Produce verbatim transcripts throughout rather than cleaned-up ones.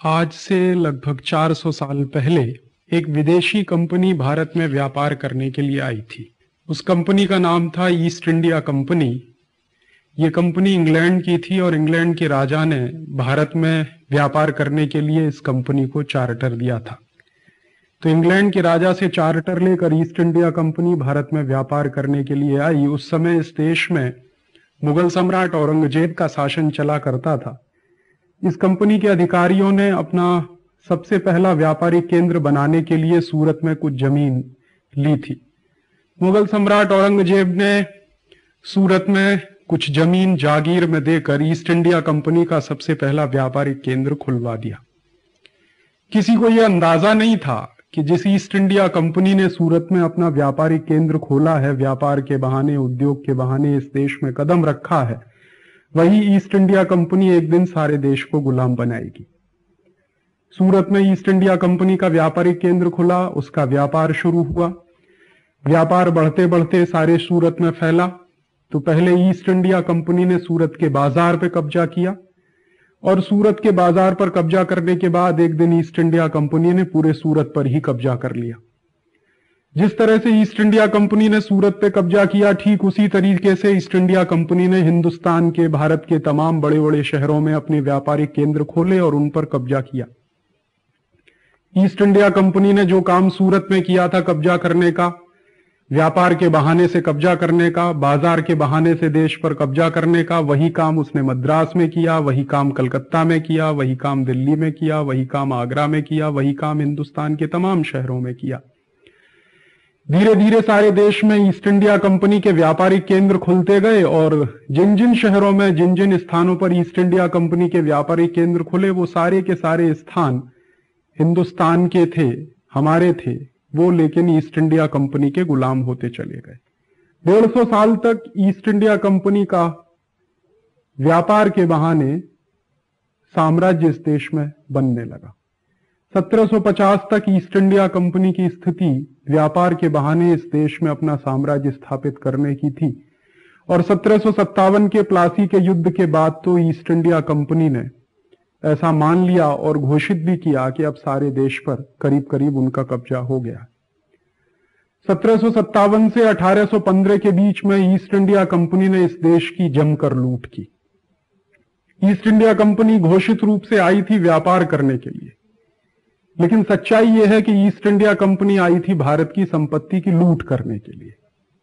आज से लगभग चार सौ साल पहले एक विदेशी कंपनी भारत में व्यापार करने के लिए आई थी। उस कंपनी का नाम था ईस्ट इंडिया कंपनी। ये कंपनी इंग्लैंड की थी और इंग्लैंड के राजा ने भारत में व्यापार करने के लिए इस कंपनी को चार्टर दिया था। तो इंग्लैंड के राजा से चार्टर लेकर ईस्ट इंडिया कंपनी भारत में व्यापार करने के लिए आई। उस समय इस देश में मुगल सम्राट औरंगजेब का शासन चला करता था। इस कंपनी के अधिकारियों ने अपना सबसे पहला व्यापारिक केंद्र बनाने के लिए सूरत में कुछ जमीन ली थी। मुगल सम्राट औरंगजेब ने सूरत में कुछ जमीन जागीर में देकर ईस्ट इंडिया कंपनी का सबसे पहला व्यापारिक केंद्र खुलवा दिया। किसी को यह अंदाजा नहीं था कि जिस ईस्ट इंडिया कंपनी ने सूरत में अपना व्यापारिक केंद्र खोला है, व्यापार के बहाने, उद्योग के बहाने इस देश में कदम रखा है, वही ईस्ट इंडिया कंपनी एक दिन सारे देश को गुलाम बनाएगी। सूरत में ईस्ट इंडिया कंपनी का व्यापारिक केंद्र खुला, उसका व्यापार शुरू हुआ। व्यापार बढ़ते बढ़ते सारे सूरत में फैला। तो पहले ईस्ट इंडिया कंपनी ने सूरत के बाजार पे कब्जा किया और सूरत के बाजार पर कब्जा करने के बाद एक दिन ईस्ट इंडिया कंपनी ने पूरे सूरत पर ही कब्जा कर लिया। जिस तरह से ईस्ट इंडिया कंपनी ने सूरत पे कब्जा किया, ठीक उसी तरीके से ईस्ट इंडिया कंपनी ने हिंदुस्तान के, भारत के तमाम बड़े बड़े शहरों में अपने व्यापारिक केंद्र खोले और उन पर कब्जा किया। ईस्ट इंडिया कंपनी ने जो काम सूरत में किया था कब्जा करने का, व्यापार के बहाने से कब्जा करने का, बाजार के बहाने से देश पर कब्जा करने का, वही काम उसने मद्रास में किया, वही काम कलकत्ता में किया, वही काम दिल्ली में किया, वही काम आगरा में किया, वही काम हिंदुस्तान के तमाम शहरों में किया। धीरे धीरे सारे देश में ईस्ट इंडिया कंपनी के व्यापारिक केंद्र खुलते गए और जिन जिन शहरों में, जिन जिन स्थानों पर ईस्ट इंडिया कंपनी के व्यापारिक केंद्र खुले, वो सारे के सारे स्थान हिंदुस्तान के थे, हमारे थे वो, लेकिन ईस्ट इंडिया कंपनी के गुलाम होते चले गए। डेढ़ सौ साल तक ईस्ट इंडिया कंपनी का व्यापार के बहाने साम्राज्य इस देश में बनने लगा। सत्रह सौ पचास तक ईस्ट इंडिया कंपनी की स्थिति व्यापार के बहाने इस देश में अपना साम्राज्य स्थापित करने की थी और सत्रह सौ सत्तावन के प्लासी के युद्ध के बाद तो ईस्ट इंडिया कंपनी ने ऐसा मान लिया और घोषित भी किया कि अब सारे देश पर करीब करीब उनका कब्जा हो गया। सत्रह सौ सत्तावन से अठारह सौ पंद्रह के बीच में ईस्ट इंडिया कंपनी ने इस देश की जमकर लूट की। ईस्ट इंडिया कंपनी घोषित रूप से आई थी व्यापार करने के लिए, लेकिन सच्चाई यह है कि ईस्ट इंडिया कंपनी आई थी भारत की संपत्ति की लूट करने के लिए।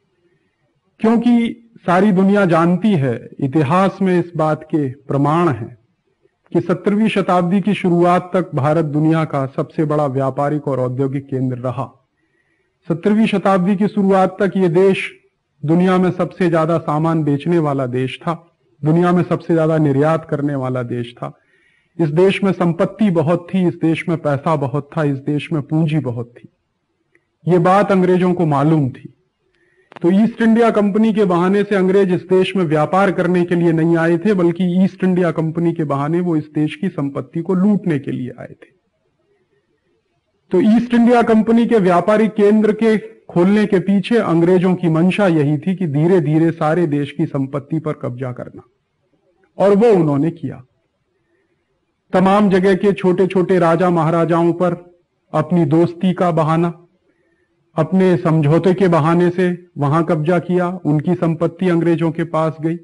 क्योंकि सारी दुनिया जानती है, इतिहास में इस बात के प्रमाण हैं कि सत्रहवीं शताब्दी की शुरुआत तक भारत दुनिया का सबसे बड़ा व्यापारिक और औद्योगिक केंद्र रहा। सत्रहवीं शताब्दी की शुरुआत तक ये देश दुनिया में सबसे ज्यादा सामान बेचने वाला देश था, दुनिया में सबसे ज्यादा निर्यात करने वाला देश था। इस देश में संपत्ति बहुत थी, इस देश में पैसा बहुत था, इस देश में पूंजी बहुत थी। ये बात अंग्रेजों को मालूम थी। तो ईस्ट इंडिया कंपनी के बहाने से अंग्रेज इस देश में व्यापार करने के लिए नहीं आए थे, बल्कि ईस्ट इंडिया कंपनी के बहाने वो इस देश की संपत्ति को लूटने के लिए आए थे। तो ईस्ट इंडिया कंपनी के व्यापारिक केंद्र के खोलने के पीछे अंग्रेजों की मंशा यही थी कि धीरे धीरे सारे देश की संपत्ति पर कब्जा करना, और वो उन्होंने किया। तमाम जगह के छोटे छोटे राजा महाराजाओं पर अपनी दोस्ती का बहाना, अपने समझौते के बहाने से वहां कब्जा किया, उनकी संपत्ति अंग्रेजों के पास गई।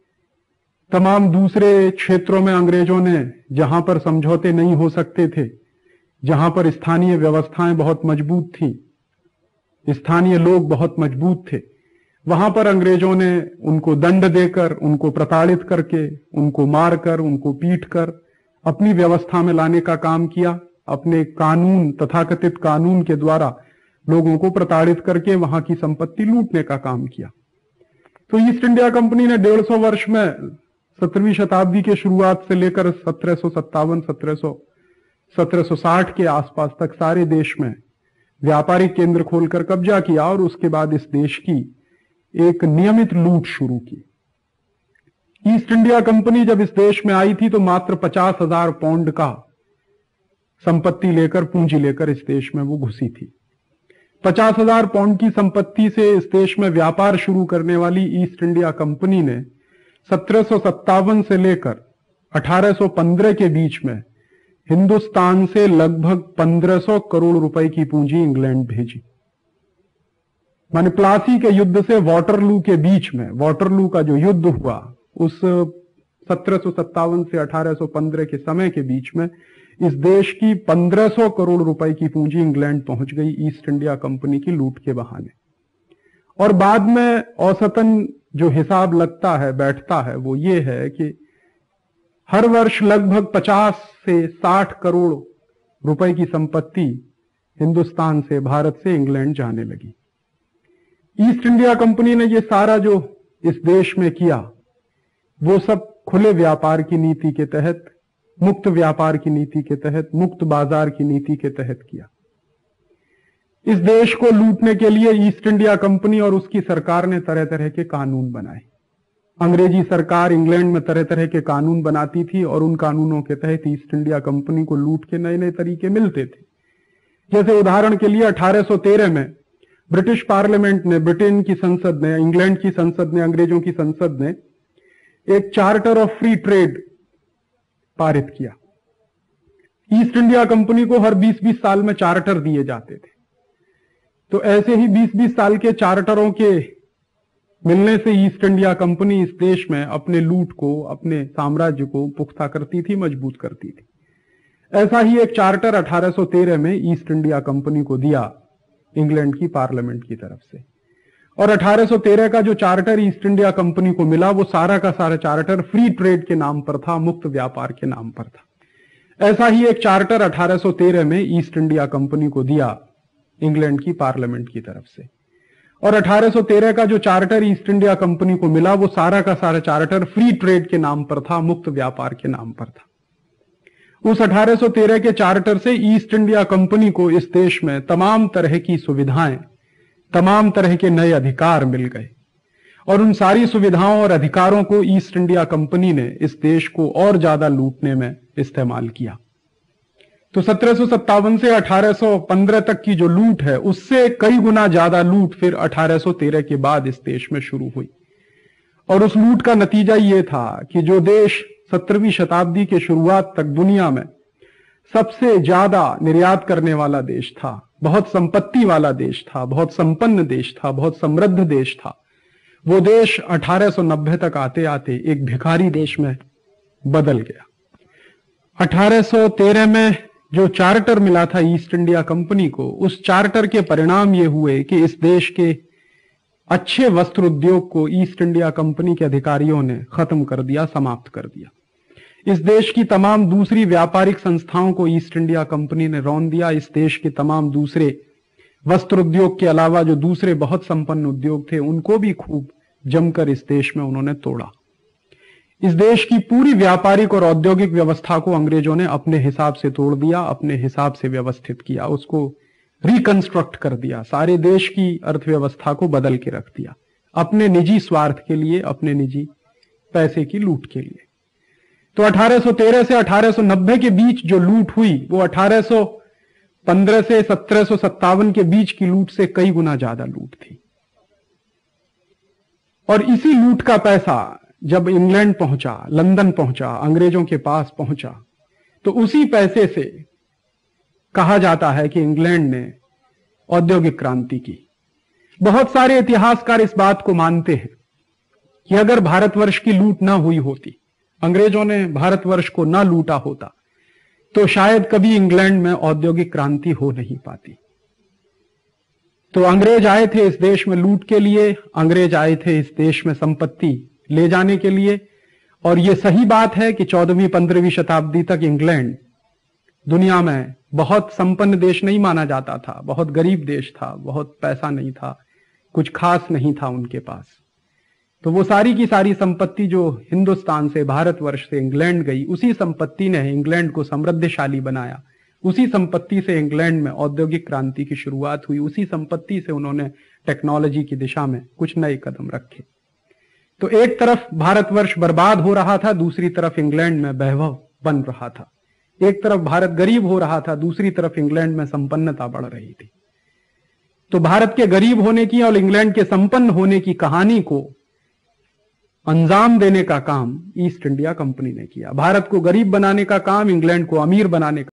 तमाम दूसरे क्षेत्रों में अंग्रेजों ने, जहां पर समझौते नहीं हो सकते थे, जहां पर स्थानीय व्यवस्थाएं बहुत मजबूत थीं, स्थानीय लोग बहुत मजबूत थे, वहां पर अंग्रेजों ने उनको दंड देकर, उनको प्रताड़ित करके, उनको मारकर, उनको पीट कर अपनी व्यवस्था में लाने का काम किया। अपने कानून, तथाकथित कानून के द्वारा लोगों को प्रताड़ित करके वहां की संपत्ति लूटने का काम किया। तो ईस्ट इंडिया कंपनी ने डेढ़ सौ वर्ष में, सत्रहवीं शताब्दी के शुरुआत से लेकर सत्रह सौ सत्तावन सत्रह सौ सत्रह सौ साठ के आसपास तक सारे देश में व्यापारिक केंद्र खोलकर कब्जा किया और उसके बाद इस देश की एक नियमित लूट शुरू की। ईस्ट इंडिया कंपनी जब इस देश में आई थी तो मात्र पचास हजार पाउंड का संपत्ति लेकर, पूंजी लेकर इस देश में वो घुसी थी। पचास हजार पाउंड की संपत्ति से इस देश में व्यापार शुरू करने वाली ईस्ट इंडिया कंपनी ने सत्रह सौ सत्तावन से लेकर अठारह सौ पंद्रह के बीच में हिंदुस्तान से लगभग पंद्रह सौ करोड़ रुपए की पूंजी इंग्लैंड भेजी। माने प्लासी के युद्ध से वाटरलू के बीच में, वाटरलू का जो युद्ध हुआ उस सत्रह सौ सत्तावन से अठारह सौ पंद्रह के समय के बीच में इस देश की पंद्रह सौ करोड़ रुपए की पूंजी इंग्लैंड पहुंच गई ईस्ट इंडिया कंपनी की लूट के बहाने। और बाद में औसतन जो हिसाब लगता है, बैठता है, वो ये है कि हर वर्ष लगभग पचास से साठ करोड़ रुपए की संपत्ति हिंदुस्तान से, भारत से इंग्लैंड जाने लगी। ईस्ट इंडिया कंपनी ने ये सारा जो इस देश में किया वो सब खुले व्यापार की नीति के तहत, मुक्त व्यापार की नीति के तहत, मुक्त बाजार की नीति के तहत किया। इस देश को लूटने के लिए ईस्ट इंडिया कंपनी और उसकी सरकार ने तरह तरह के कानून बनाए। अंग्रेजी सरकार इंग्लैंड में तरह तरह के कानून बनाती थी और उन कानूनों के तहत ईस्ट इंडिया कंपनी को लूट के नए नए तरीके मिलते थे। जैसे उदाहरण के लिए अठारह सौ तेरह में ब्रिटिश पार्लियामेंट ने, ब्रिटेन की संसद ने, इंग्लैंड की संसद ने, अंग्रेजों की संसद ने एक चार्टर ऑफ फ्री ट्रेड पारित किया। ईस्ट इंडिया कंपनी को हर बीस बीस साल में चार्टर दिए जाते थे। तो ऐसे ही बीस बीस साल के चार्टरों के मिलने से ईस्ट इंडिया कंपनी इस देश में अपने लूट को, अपने साम्राज्य को पुख्ता करती थी, मजबूत करती थी। ऐसा ही एक चार्टर अठारह सौ तेरह में ईस्ट इंडिया कंपनी को दिया इंग्लैंड की पार्लियामेंट की तरफ से। और अठारह सौ तेरह का जो चार्टर ईस्ट इंडिया कंपनी को मिला वो सारा का सारा चार्टर फ्री ट्रेड के नाम पर था, मुक्त व्यापार के नाम पर था। ऐसा ही एक चार्टर अठारह सौ तेरह में ईस्ट इंडिया कंपनी को दिया इंग्लैंड की पार्लियामेंट की तरफ से। और अठारह सौ तेरह का जो चार्टर ईस्ट इंडिया कंपनी को मिला वो सारा का सारा चार्टर फ्री ट्रेड के नाम पर था, मुक्त व्यापार के नाम पर था। उस अठारह सौ तेरह के चार्टर से ईस्ट इंडिया कंपनी को इस देश में तमाम तरह की सुविधाएं, तमाम तरह के नए अधिकार मिल गए। और उन सारी सुविधाओं और अधिकारों को ईस्ट इंडिया कंपनी ने इस देश को और ज्यादा लूटने में इस्तेमाल किया। तो सत्रह सौ सत्तावन से अठारह सौ पंद्रह तक की जो लूट है उससे कई गुना ज्यादा लूट फिर अठारह सौ तेरह के बाद इस देश में शुरू हुई। और उस लूट का नतीजा ये था कि जो देश सत्रहवीं शताब्दी के शुरुआत तक दुनिया में सबसे ज्यादा निर्यात करने वाला देश था, बहुत संपत्ति वाला देश था, बहुत संपन्न देश था, बहुत समृद्ध देश था, वो देश अठारह सौ नब्बे तक आते आते एक भिखारी देश में बदल गया। अठारह सौ तेरह में जो चार्टर मिला था ईस्ट इंडिया कंपनी को, उस चार्टर के परिणाम ये हुए कि इस देश के अच्छे वस्त्र उद्योग को ईस्ट इंडिया कंपनी के अधिकारियों ने खत्म कर दिया, समाप्त कर दिया। इस देश की तमाम दूसरी व्यापारिक संस्थाओं को ईस्ट इंडिया कंपनी ने रौंद दिया। इस देश के तमाम दूसरे वस्त्र उद्योग के अलावा जो दूसरे बहुत संपन्न उद्योग थे उनको भी खूब जमकर इस देश में उन्होंने तोड़ा। इस देश की पूरी व्यापारिक और औद्योगिक व्यवस्था को अंग्रेजों ने अपने हिसाब से तोड़ दिया, अपने हिसाब से व्यवस्थित किया, उसको रिकंस्ट्रक्ट कर दिया, सारे देश की अर्थव्यवस्था को बदल के रख दिया अपने निजी स्वार्थ के लिए, अपने निजी पैसे की लूट के लिए। तो अठारह सौ तेरह से अठारह सौ नब्बे के बीच जो लूट हुई वो अठारह सौ पंद्रह से सत्रह सौ सत्तावन के बीच की लूट से कई गुना ज्यादा लूट थी। और इसी लूट का पैसा जब इंग्लैंड पहुंचा, लंदन पहुंचा, अंग्रेजों के पास पहुंचा, तो उसी पैसे से कहा जाता है कि इंग्लैंड ने औद्योगिक क्रांति की। बहुत सारे इतिहासकार इस बात को मानते हैं कि अगर भारतवर्ष की लूट ना हुई होती, अंग्रेजों ने भारतवर्ष को ना लूटा होता, तो शायद कभी इंग्लैंड में औद्योगिक क्रांति हो नहीं पाती। तो अंग्रेज आए थे इस देश में लूट के लिए, अंग्रेज आए थे इस देश में संपत्ति ले जाने के लिए। और यह सही बात है कि चौदहवीं पंद्रहवीं शताब्दी तक इंग्लैंड दुनिया में बहुत संपन्न देश नहीं माना जाता था, बहुत गरीब देश था, बहुत पैसा नहीं था, कुछ खास नहीं था उनके पास। तो वो सारी की सारी संपत्ति जो हिंदुस्तान से, भारतवर्ष से इंग्लैंड गई, उसी संपत्ति ने इंग्लैंड को समृद्धशाली बनाया। उसी संपत्ति से इंग्लैंड में औद्योगिक क्रांति की शुरुआत हुई। उसी संपत्ति से उन्होंने टेक्नोलॉजी की दिशा में कुछ नए कदम रखे। तो एक तरफ भारतवर्ष बर्बाद हो रहा था, दूसरी तरफ इंग्लैंड में वैभव बन रहा था। एक तरफ भारत गरीब हो रहा था, दूसरी तरफ इंग्लैंड में संपन्नता बढ़ रही थी। तो भारत के गरीब होने की और इंग्लैंड के संपन्न होने की कहानी को अंजाम देने का काम ईस्ट इंडिया कंपनी ने किया। भारत को गरीब बनाने का काम, इंग्लैंड को अमीर बनाने का